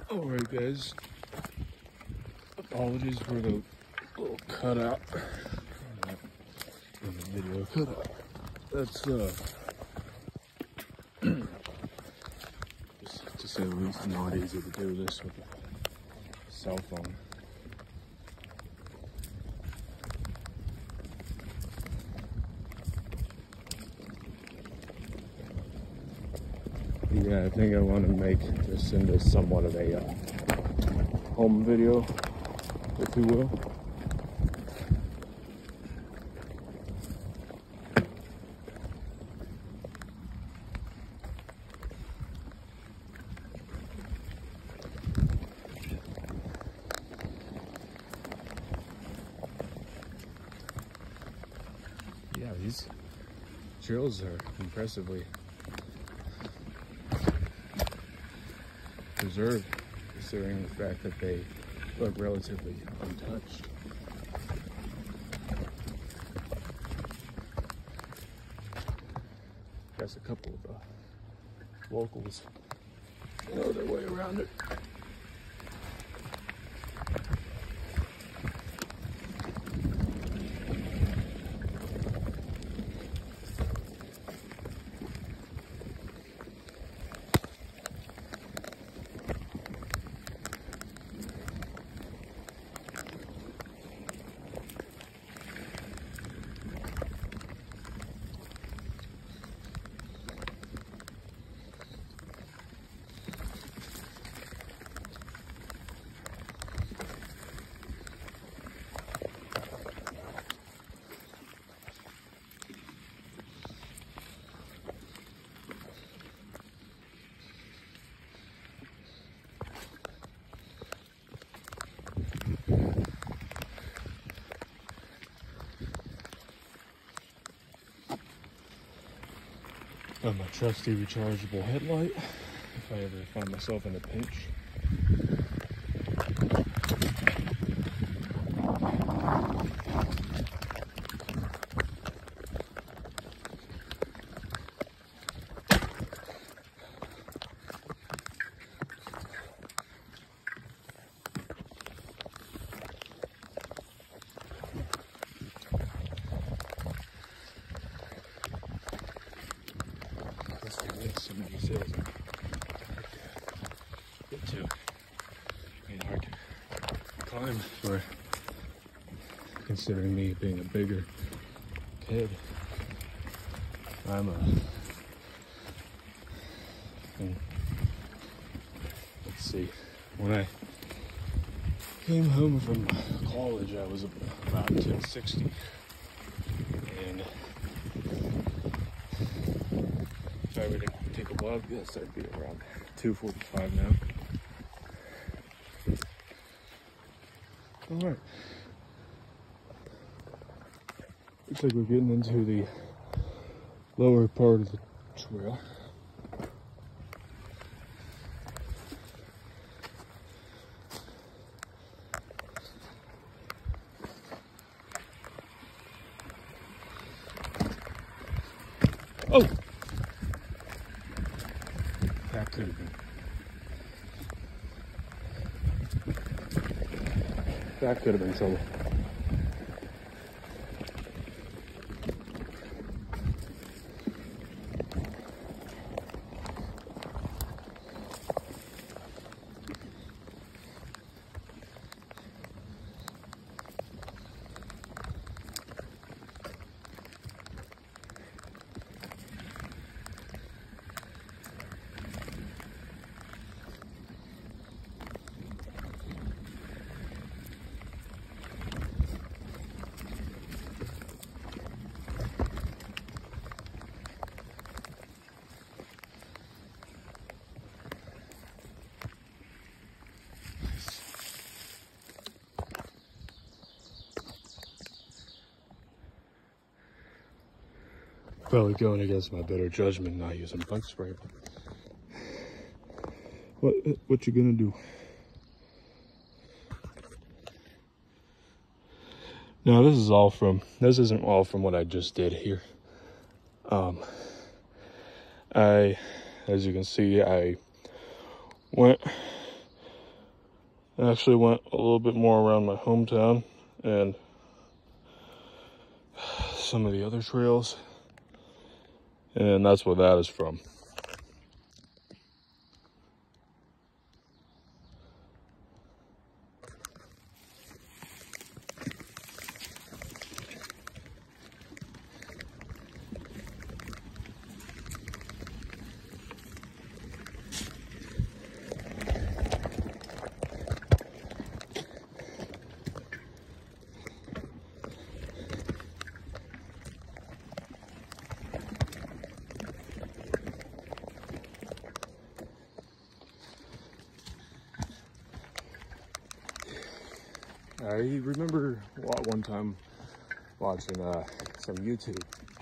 Alright guys, apologies for the little cutout in the video cutout. That's just to say the least, not easy to do this with a cell phone. Yeah, I think I want to make this into somewhat of a home video, if you will. Yeah, these trails are impressively preserved, considering the fact that they look relatively untouched. Guess a couple of locals know their way around it. My trusty rechargeable headlight, if I ever find myself in a pinch. So many hills get to. I mean, hard to climb for, considering me being a bigger kid. I'm let's see, when I came home from college, I was about 260, and if I were to take a walk, yes, I'd be around 245 now. All right. Looks like we're getting into the lower part of the trail. Oh! That could have been. That could have been trouble. Probably going against my better judgment, not using bug spray. What you gonna do? No, this isn't all from what I just did here. As you can see, I went I actually went a little bit more around my hometown and some of the other trails, and that's where that is from. I remember one time watching some YouTube.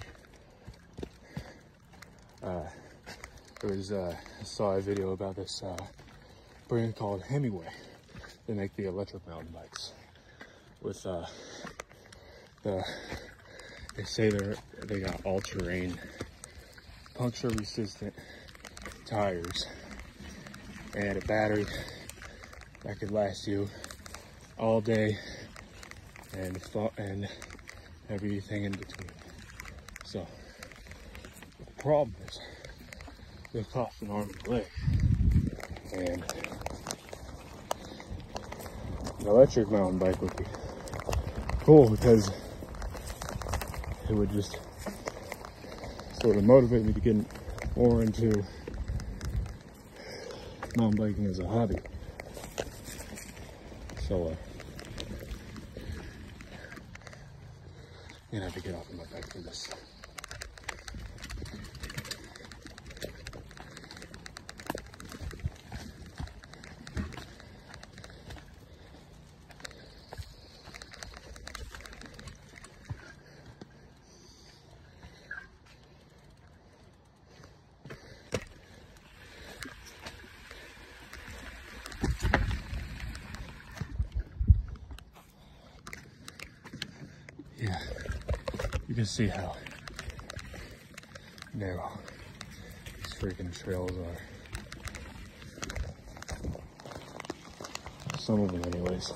I saw a video about this brand called Hemingway. They make the electric mountain bikes with they say they got all-terrain, puncture-resistant tires and a battery that could last you all day and everything in between. So the problem is they cost an arm and a leg, and an electric mountain bike would be cool because it would just sort of motivate me to get more into mountain biking as a hobby. So I'm gonna have to get off of my bike for this. Yeah, you can see how narrow these freaking trails are. Some of them anyways.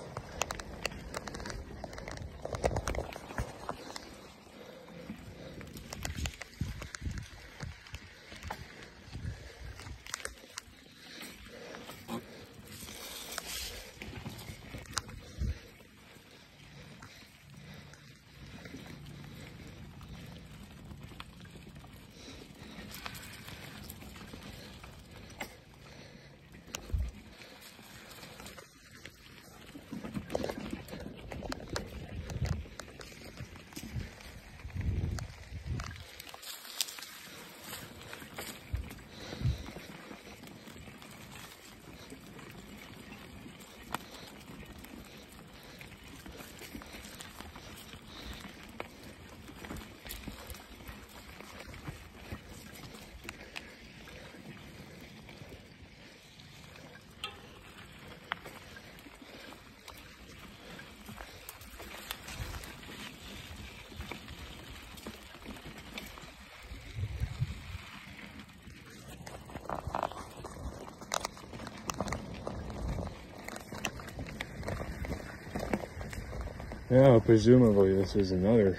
Now, presumably, this is another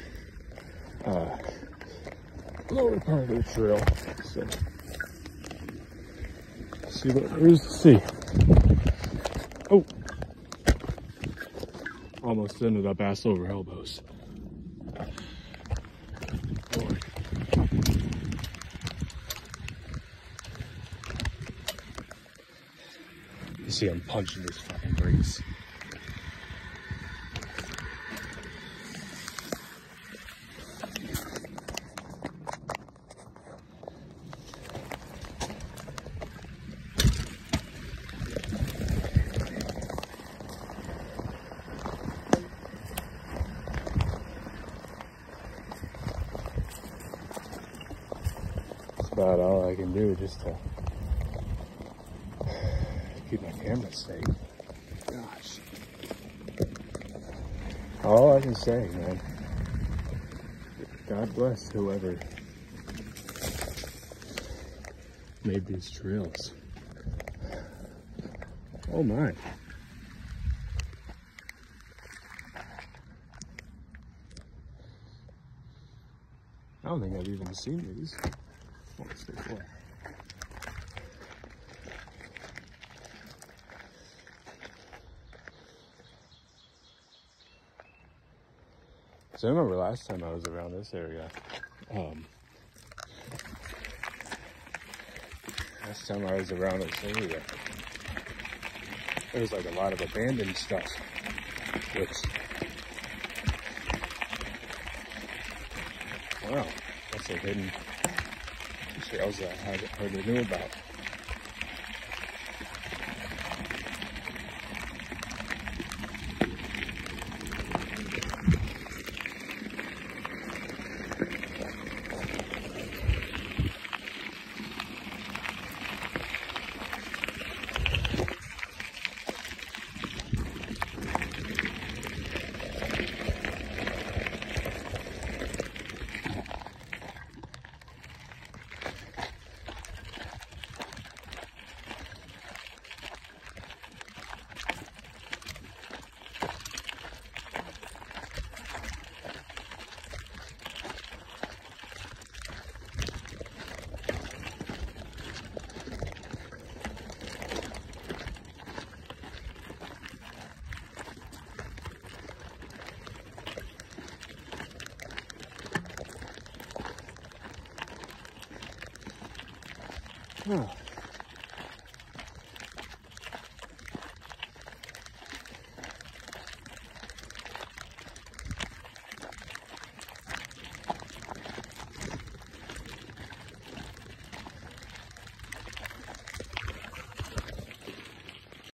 lower part of the trail. So, see what there is to see. Oh, almost ended up ass over elbows. Lord. You see, I'm punching these fucking brakes. About all I can do just to keep my camera safe. Gosh. All I can say, man. God bless whoever made these trails. Oh my. don't think I've even seen these. What's this for? So I remember last time I was around this area, there was like a lot of abandoned stuff, which, wow, that's a hidden trails that I hadn't heard or knew about. Oh.